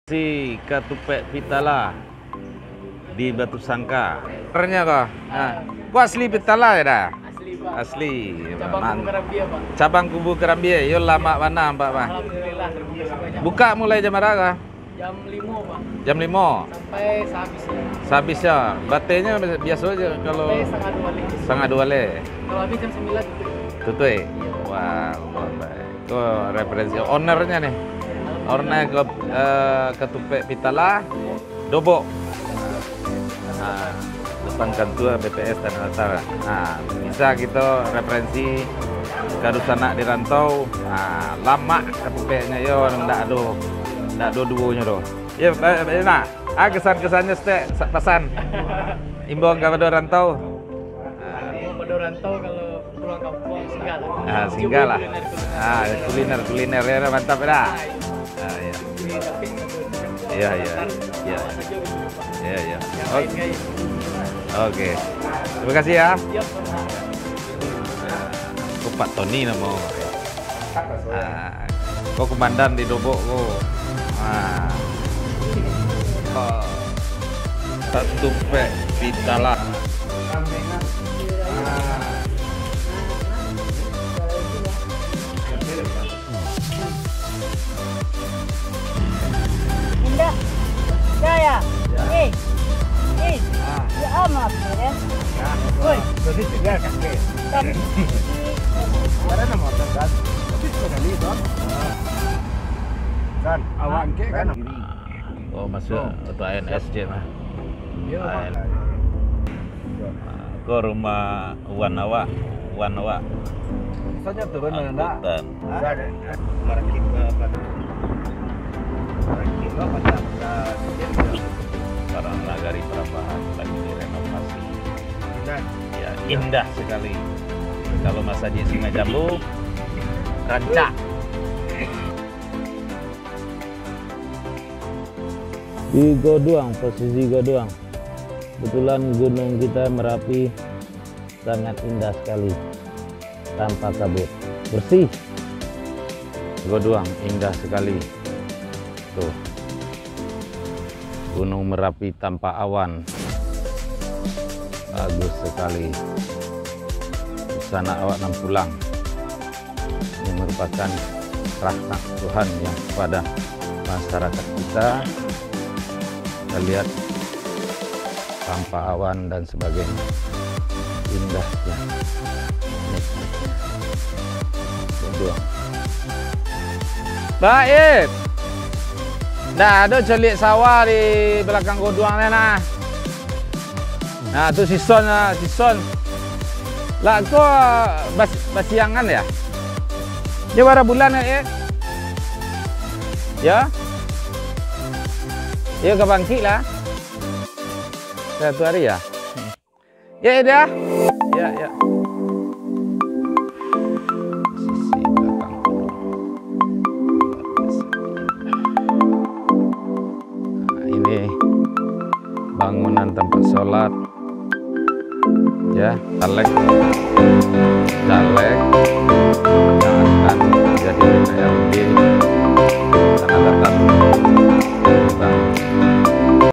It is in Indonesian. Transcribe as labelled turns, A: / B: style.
A: Si Ketupek Pitala di Batu Sangka. Ternyata kok. Nah, ku asli Pitala ya dah.
B: Asli, Pak.
A: Asli.
B: Cabang Kubu Kerambia, Pak.
A: Cabang Kubu Kerambia. Yo lama mana, Pak, Pak?
B: Alhamdulillah terbuka sebanyak.
A: Buka mulai jam berapa?
B: Jam 5, Pak.
A: Jam 5.
B: Sampai sehabisnya.
A: Sehabisnya. Batenya biasa aja kalau
B: Sampai setengah 2 lagi.
A: setengah 2 le.
B: Kalau habis jam 9 gitu.
A: Tutup. Wah, luar baik. Itu referensi ownernya nih. Owner Ketupek Pitala Dobok. Nah, depan kantor BPS Tanah Datar. Nah, bisa kita referensi kadu sanak di rantau. Nah, lama ketupeknya yo ndak ada duonya doh. Ya, nah, kesan-kesannya stek pesan. Imbauan kepada rantau.
B: Mau pada rantau kalau pulang kampung singgah lah.
A: Nah, singgah lah.
B: Kuliner-kuliner.
A: Kuliner ya mantap dah. Ah, ya. Iya, iya. Iya. Iya, iya. Oke. Terima kasih ya. Aku Pak Tony nama. Kau komandan di Dobok kau. Ketupek Pitala.
C: Indah, saya, ya amat ya. Woi,
D: Jadi juga kakek.
C: tapi
D: Karena nama kan. Tapi sekali itu. Kan awak ke kan.
A: Oh, masuk untuk ANS je mah.
B: Iya, Pak.
A: Ke rumah Wan Awak.
D: Soalnya turun enggak.
A: Angkutan.
D: Ada merakit pada merakit pada
A: Para nagari Perambahan lagi direnovasi.
D: dan
A: Ya, indah sekali. Kalau masa di Singajambu, rancak. Di Godoang, posisi Godoang. Kebetulan gunung kita Merapi sangat indah sekali, tanpa kabut, bersih. Godoang indah sekali. Tuh, Gunung Merapi tanpa awan, bagus sekali. Di sana awak nam pulang. Ini merupakan rahmat Tuhan yang kepada masyarakat kita. Kita lihat tanpa awan dan sebagainya, indahnya, nikmatnya. Godoang. Baik. Nah, ada celik sawah di belakang Godoang nah. Nah, tu sison. Lah kau basiangan ya? Dia berapa bulan ya? Ya? Ya ke bangkit lah. Satu hari ya? Ya dah. Ya. Sisi belakang Godoang. Nah, ini bangunan tempat sholat. Ya, caleg yang akan jadi DPRD